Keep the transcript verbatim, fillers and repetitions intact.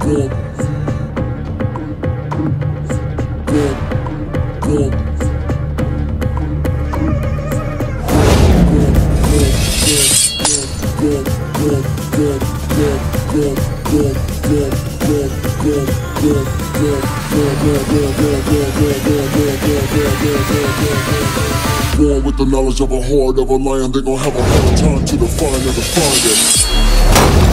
Born with the knowledge of a horde of a lion, they gon' have a hard time to define and define it.